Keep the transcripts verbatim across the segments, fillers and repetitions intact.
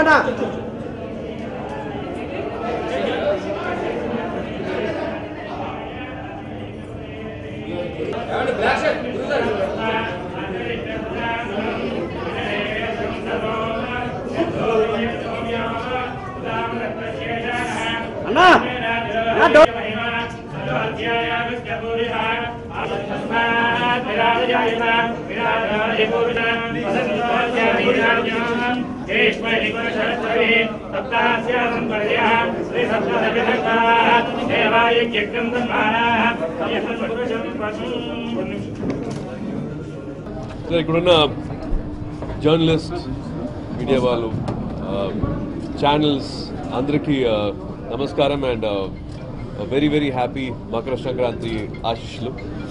Anna. Anna. Anna. ఇక్కడున్న journalist media వాళ్ళు channels అందరికీ నమస్కారం and very very happy Makara Sankranti ఆశీస్సులు.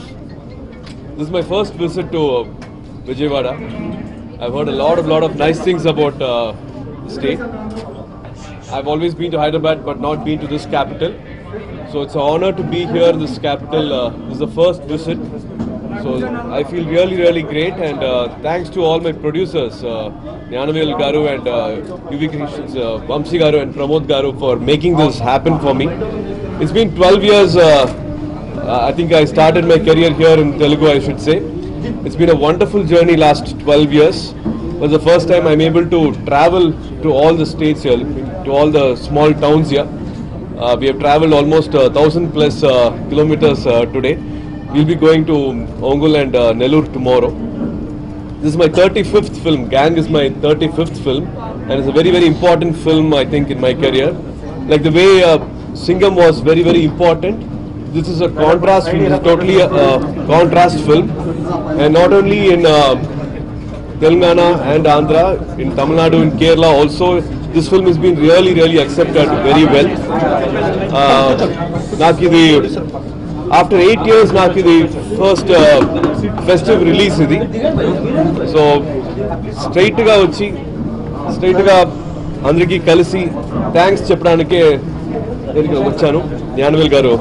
This is my first visit to Vijayawada. I've heard a lot of lot of nice things about uh, the state. I've always been to Hyderabad but not been to this capital. So it's an honor to be here in this capital. Uh, this is the first visit. So I feel really really great and uh, thanks to all my producers, uh, Gnanavel Garu and uh, U V Creations, uh, Vamsi Garu and Pramod Garu for making this happen for me. It's been twelve years. Uh, uh, I think I started my career here in Telugu, I should say. It's been a wonderful journey last twelve years. It was the first time I'm able to travel to all the states here, to all the small towns here. Uh, we have traveled almost a thousand plus uh, kilometers uh, today. We'll be going to Ongul and uh, Nellore tomorrow. This is my thirty-fifth film. Gang is my thirty-fifth film and it's a very very important film I think in my career. Like the way uh, Singham was very very important. This is a contrast film. This is totally a, a contrast film, and not only in uh, Telangana and Andhra, in Tamil Nadu, in Kerala also, this film has been really, really accepted very well. Uh, Nakidi, after eight years, Nakidi first uh, festive release idi. So straight ga vachi, straight ga andriki kalisi thanks cheppadanike deriki vachanu Gnanavel garu.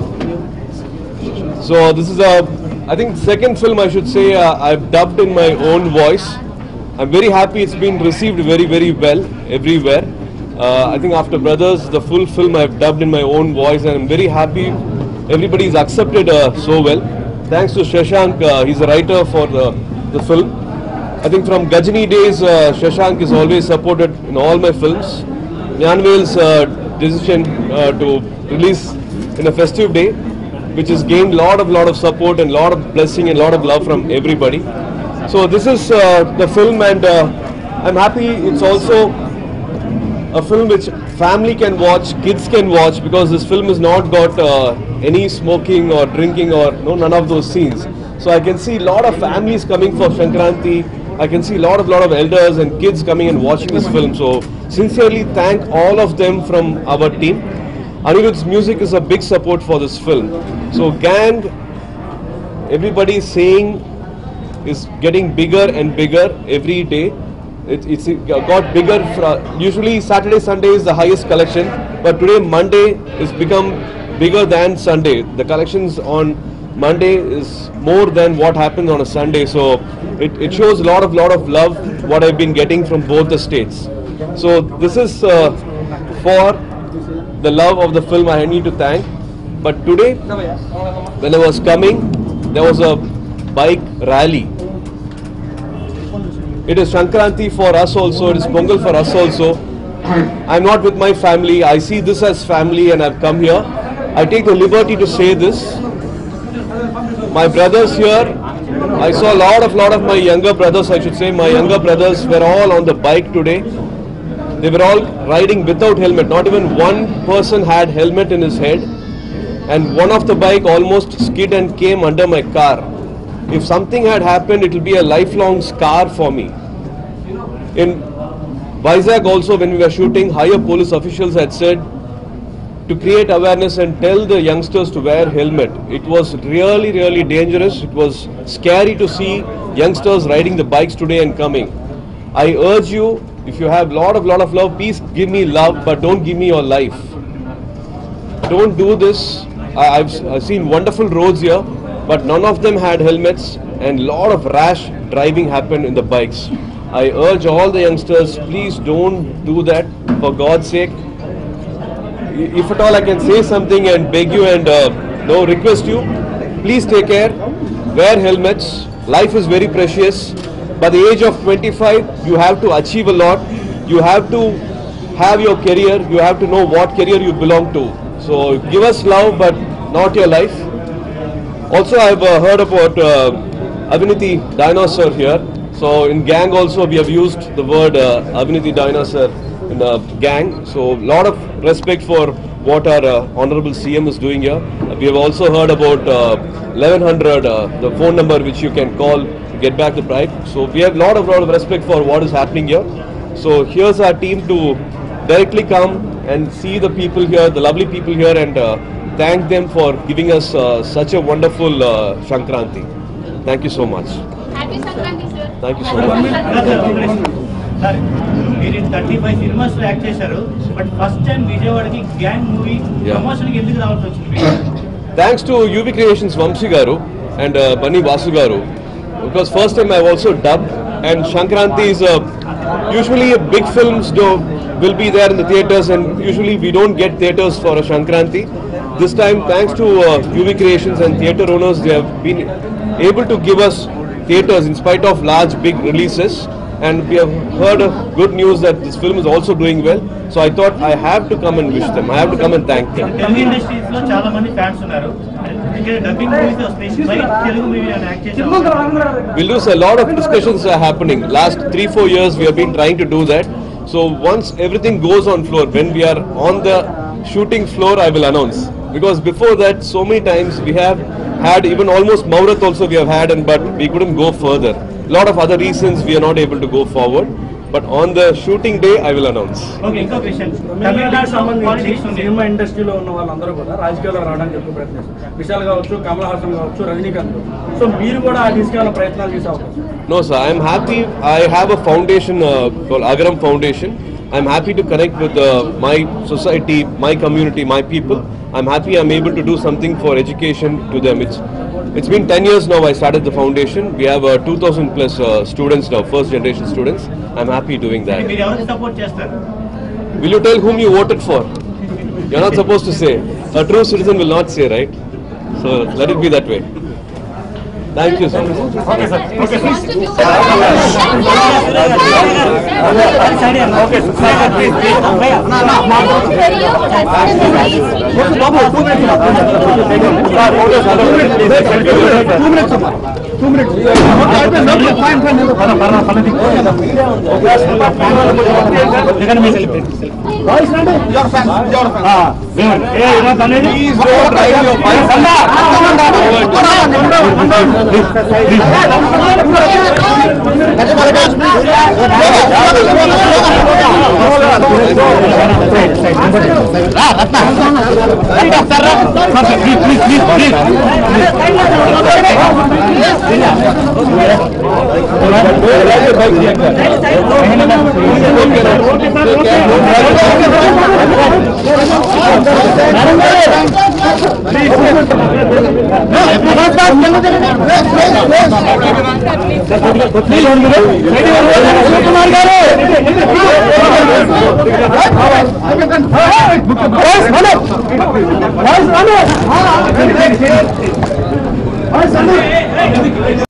So this is a, I think second film I should say uh, I've dubbed in my own voice. I'm very happy it's been received very very well everywhere. Uh, I think after Brothers, the full film I've dubbed in my own voice and I'm very happy everybody's accepted uh, so well. Thanks to Shashank, uh, he's a writer for the, the film. I think from Gajini days, uh, Shashank is always supported in all my films. Gnanavel's uh, decision uh, to release in a festive day, which has gained lot of lot of support and lot of blessing and lot of love from everybody. So this is uh, the film and uh, I'm happy it's also a film which family can watch, kids can watch, because this film has not got uh, any smoking or drinking or no none of those scenes. So I can see lot of families coming for Sankranti. I can see lot of lot of elders and kids coming and watching this film. So sincerely thank all of them from our team. Anirudh's music is a big support for this film. So Gang, everybody is saying, is getting bigger and bigger every day. It, it's got bigger. For, usually Saturday, Sunday is the highest collection, but today Monday is become bigger than Sunday. The collections on Monday is more than what happens on a Sunday. So it, it shows a lot of lot of love what I've been getting from both the states. So this is uh, for the love of the film I need to thank. But today, when I was coming, there was a bike rally. It is Sankranti for us also, it is Pongal for us also. I'm not with my family, I see this as family and I've come here. I take the liberty to say this. My brothers here, I saw a lot of lot of my younger brothers, I should say, my younger brothers were all on the bike today. They were all riding without helmet. Not even one person had helmet in his head. And one of the bike almost skid and came under my car. If something had happened, it will be a lifelong scar for me. In Vizag also, when we were shooting, higher police officials had said to create awareness and tell the youngsters to wear helmet. It was really, really dangerous. It was scary to see youngsters riding the bikes today and coming. I urge you, if you have lot of lot of love, please give me love, but don't give me your life. Don't do this. I, I've, I've seen wonderful roads here, but none of them had helmets and lot of rash driving happened in the bikes. I urge all the youngsters, please don't do that. for God's sake, if at all I can say something and beg you and uh, no request you, please take care, wear helmets. Life is very precious. By the age of twenty-five, you have to achieve a lot. You have to have your career. You have to know what career you belong to. So give us love, but not your life. Also, I've uh, heard about uh, Aviniti Dinosaur here. So in gang also we have used the word uh, Aviniti Dinosaur in a gang. So lot of respect for what our uh, Honorable C M is doing here. Uh, we have also heard about uh, eleven hundred, uh, the phone number which you can call to get back the bribe. So we have lot of lot of respect for what is happening here. So here's our team to directly come and see the people here, the lovely people here, and uh, thank them for giving us uh, such a wonderful uh, Shankranti. Thank you so much. Happy Sankranti, sir. Thank you so much. మీరు thirty five cinemas లో act చేశారు but first time విజయవాడకి gang movie promotion కి ఎందుకు రావాల్సి వచ్చింది? Thanks to U V Creations Vamsi Garu and uh, Bunny Vasu Garu, because first time I've also dubbed, and Shankranti is uh, usually a big films do will be there in the theatres, and usually we don't get theatres for a Shankranti. This time, thanks to uh, U V Creations and theatre owners, they have been able to give us theatres in spite of large big releases, and we have heard uh, good news that this film is also doing well. So I thought I have to come and wish them. I have to come and thank them. Telugu industries లో చాలా మంది fans ఉన్నారు. Dubbing movies వస్తాయి, by Telugu movie అని act చేశారు. We'll do a lot of discussions are happening. Last three four years we have been trying to do that. So once everything goes on floor, when we are on the shooting floor, I will announce. Because before that, so many times we have had even almost Maurat also we have had, and but we couldn't go further. Lot of other reasons we are not able to go forward. But on the shooting day, I will announce. Okay, ఇంకో question. Tamil Nadu సంబంధించి cinema ఇండస్ట్రీలో ఉన్న వాళ్ళందరూ కూడా రాజకీయాల్లో రావడానికి ఎక్కువ ప్రయత్నిస్తారు. విశాల్ కావచ్చు, కమల్ హాసన్ కావచ్చు, రజనీకాంత్. సో మీరు కూడా ఆ దిశగా ప్రయత్నాలు చేసే అవకాశం? No sir, I am happy. I have a foundation uh, called Agaram Foundation. I am happy to connect with uh, my society, my community, my people. I am happy I am able to do something for education to them. It's It's been ten years now I started the foundation. We have uh, two thousand plus uh, students now, first generation students. I'm happy doing that. మీరు ఎవరికి support చేస్తారు? Will you tell whom you voted for? You're not supposed to say. A true citizen will not say, right? So let it be that way. Thank you so much. Okay, sir. Okay, sir. Okay, sir. Please, please. Two minutes. Fine, fine. Boys, your fan, your fan. Ah, hey, you know, please don't drive your bike. Please, please, please, Boys,